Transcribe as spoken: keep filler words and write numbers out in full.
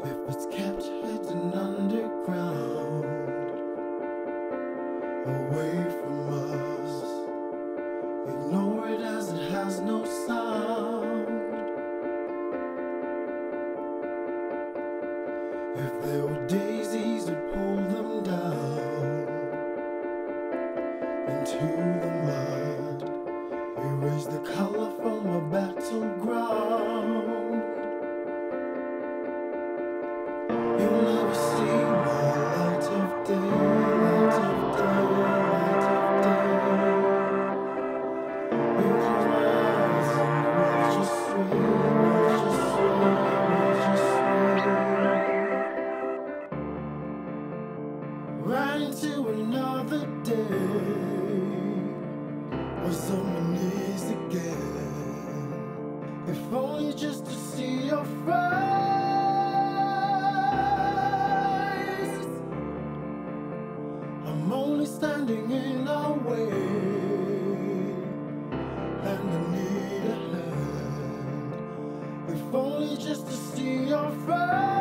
If it's kept hidden underground, away from us, ignore it as it has no sound. If there were daisies that pull them down into the mud, erase the color from a battleground. You'll never see my light of day, light of day, light of day. You close my eyes and watch us sway, watch us sway, watch us sway. Right into another day, where someone is again. If only just to see your face. I'm only standing in our way, and I need a hand. If only just to see your face.